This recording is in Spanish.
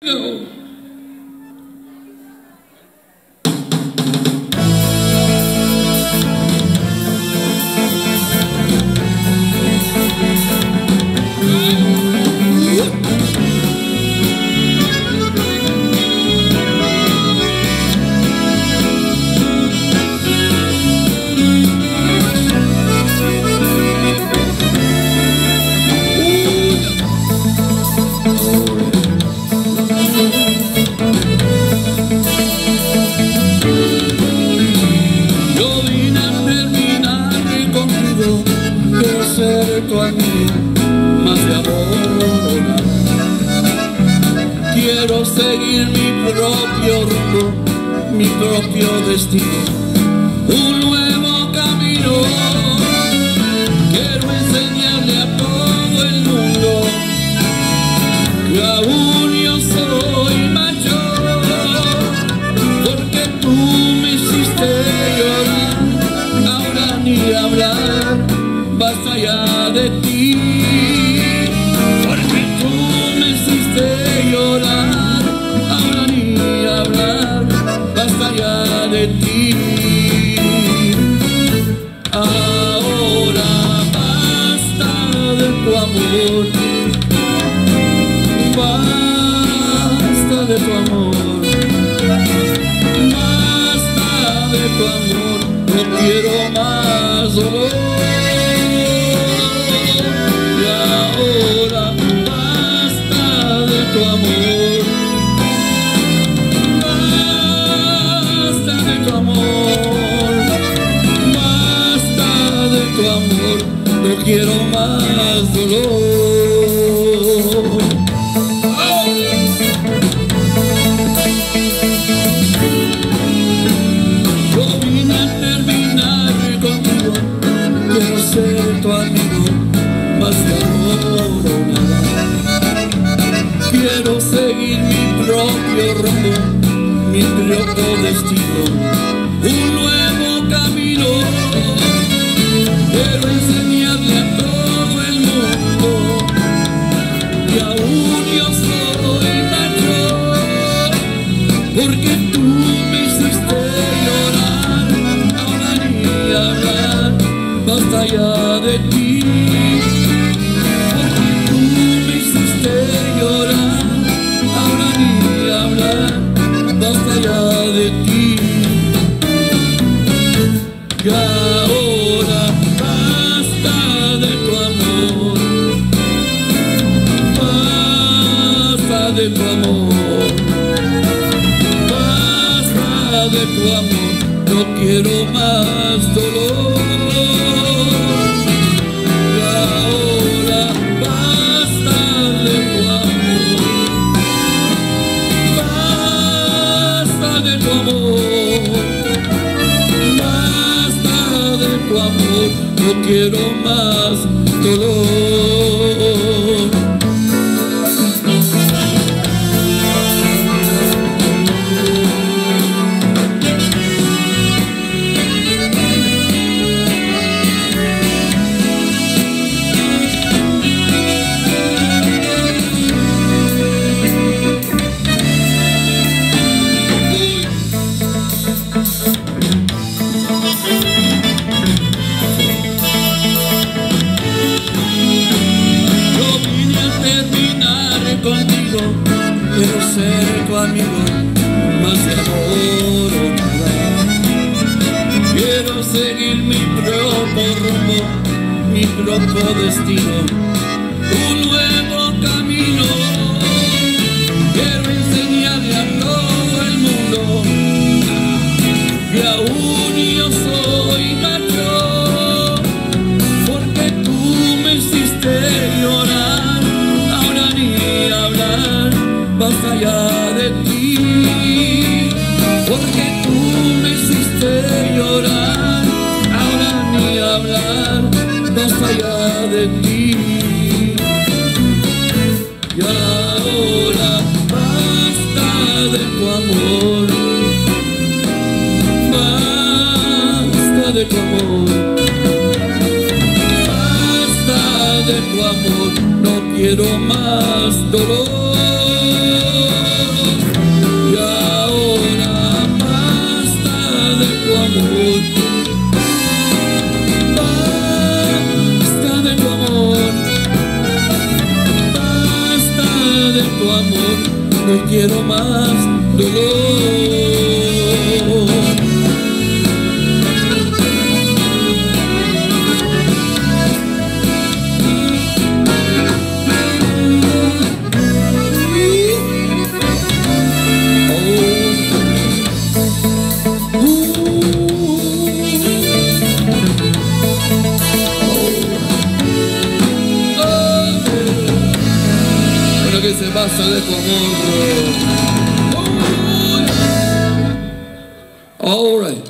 Tu amigo, más de amor. Quiero seguir mi propio rumbo, mi propio destino, un nuevo camino. Quiero enseñarle a todo el mundo que aún yo soy mayor, porque tú me hiciste llorar, ahora ni hablar. Basta ya de ti, porque tú me hiciste llorar, ahora ni hablar, basta ya de ti. Ahora basta de tu amor, basta de tu amor, basta de tu amor, no quiero más dolor. No quiero más dolor. Yo vine a terminar contigo, quiero ser tu amigo, más que amor o nada. Quiero seguir mi propio rumbo, mi propio destino, un nuevo camino. Quiero enseñarle a todo el mundo que aún yo soy mayor, porque tú me hiciste llorar, ahora ni hablar, basta ya de ti, porque tú me hiciste llorar, ahora ni hablar, basta ya de ti. Y ahora basta de tu amor, basta de tu amor, basta de tu amor, no quiero más dolor. Y ahora basta de tu amor, basta de tu amor, tu amor, no quiero más dolor. Contigo quiero ser tu amigo, más de amor o nada. Quiero seguir mi propio rumbo, mi propio destino, un nuevo camino. Quiero enseñarle a todo el mundo que aún yo soy mayor, porque tú me hiciste llorar, ahora ni hablar, basta ya de ti, porque tú me hiciste llorar, ahora ni hablar, basta ya de ti. Y ahora basta de tu amor, basta de tu amor, basta de tu amor, no quiero más dolor. no quiero más dolor. Que se pasa de tu amor. All right.